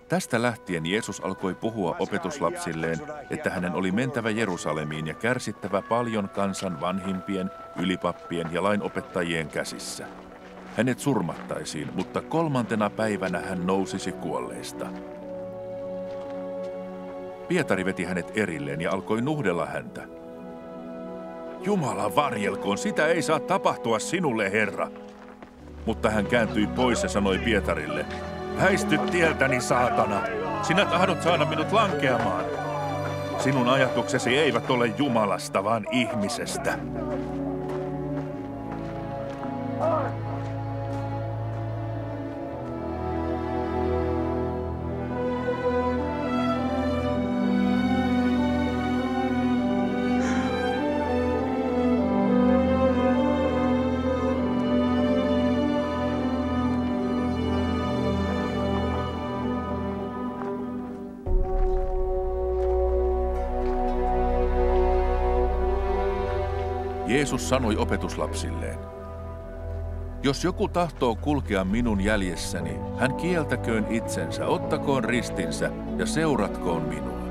Tästä lähtien Jeesus alkoi puhua opetuslapsilleen, että hänen oli mentävä Jerusalemiin ja kärsittävä paljon kansan vanhimpien, ylipappien ja lainopettajien käsissä. Hänet surmattaisiin, mutta 3. päivänä hän nousisi kuolleista. Pietari veti hänet erilleen ja alkoi nuhdella häntä. Jumala varjelkoon, sitä ei saa tapahtua sinulle, Herra. Mutta hän kääntyi pois ja sanoi Pietarille, väisty tieltäni, saatana! Sinä tahdot saada minut lankeamaan. Sinun ajatuksesi eivät ole Jumalasta, vaan ihmisestä. Jeesus sanoi opetuslapsilleen, jos joku tahtoo kulkea minun jäljessäni, hän kieltäköön itsensä, ottakoon ristinsä ja seuratkoon minua.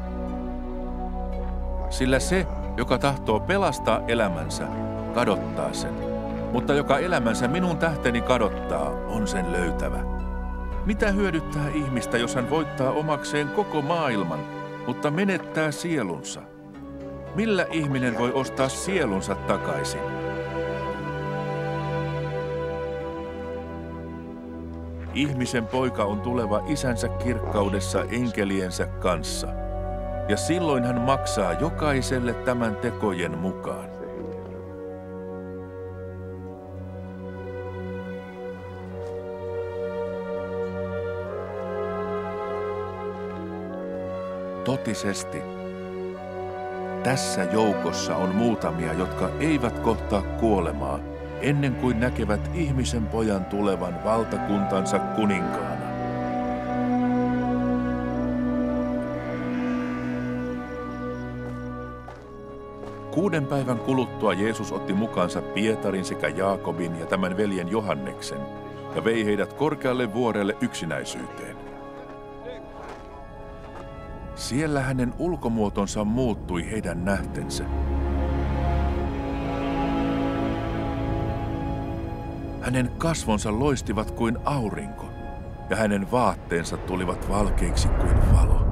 Sillä se, joka tahtoo pelastaa elämänsä, kadottaa sen, mutta joka elämänsä minun tähteni kadottaa, on sen löytävä. Mitä hyödyttää ihmistä, jos hän voittaa omakseen koko maailman, mutta menettää sielunsa? Millä ihminen voi ostaa sielunsa takaisin? Ihmisen poika on tuleva isänsä kirkkaudessa enkeliensä kanssa, ja silloin hän maksaa jokaiselle tämän tekojen mukaan. Totisesti. Tässä joukossa on muutamia, jotka eivät kohtaa kuolemaa, ennen kuin näkevät ihmisen pojan tulevan valtakuntansa kuninkaana. Kuuden päivän kuluttua Jeesus otti mukaansa Pietarin sekä Jaakobin ja tämän veljen Johanneksen ja vei heidät korkealle vuorelle yksinäisyyteen. Siellä hänen ulkomuotonsa muuttui heidän nähtensä. Hänen kasvonsa loistivat kuin aurinko, ja hänen vaatteensa tulivat valkeiksi kuin valo.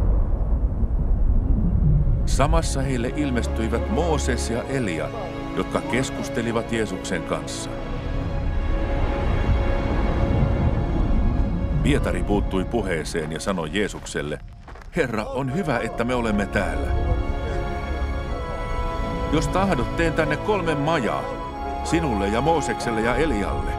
Samassa heille ilmestyivät Mooses ja Elia, jotka keskustelivat Jeesuksen kanssa. Pietari puuttui puheeseen ja sanoi Jeesukselle, Herra, on hyvä, että me olemme täällä. Jos tahdot, teen tänne 3 majaa, sinulle ja Moosekselle ja Elialle.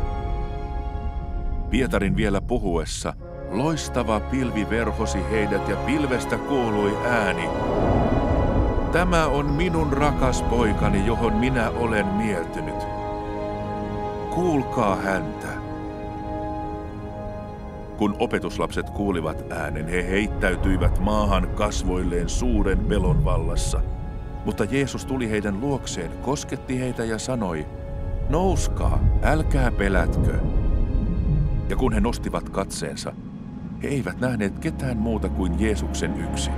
Pietarin vielä puhuessa, loistava pilvi verhosi heidät ja pilvestä kuului ääni. Tämä on minun rakas poikani, johon minä olen mieltynyt. Kuulkaa häntä. Kun opetuslapset kuulivat äänen, he heittäytyivät maahan kasvoilleen suuren pelon vallassa. Mutta Jeesus tuli heidän luokseen, kosketti heitä ja sanoi, nouskaa, älkää pelätkö. Ja kun he nostivat katseensa, he eivät nähneet ketään muuta kuin Jeesuksen yksin.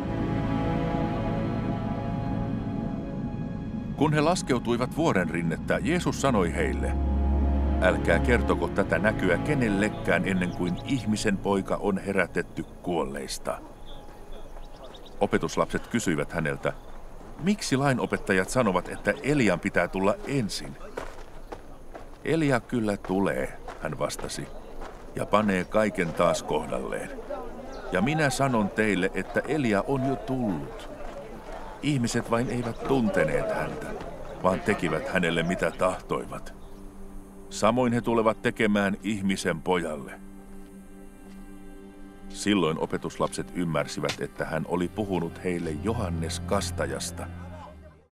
Kun he laskeutuivat vuoren rinnettä, Jeesus sanoi heille, älkää kertoko tätä näkyä kenellekään ennen kuin ihmisen poika on herätetty kuolleista. Opetuslapset kysyivät häneltä, miksi lainopettajat sanovat, että Elian pitää tulla ensin? Elia kyllä tulee, hän vastasi, ja panee kaiken taas kohdalleen. Ja minä sanon teille, että Elia on jo tullut. Ihmiset vain eivät tunteneet häntä, vaan tekivät hänelle mitä tahtoivat. Samoin he tulevat tekemään ihmisen pojalle. Silloin opetuslapset ymmärsivät, että hän oli puhunut heille Johannes Kastajasta.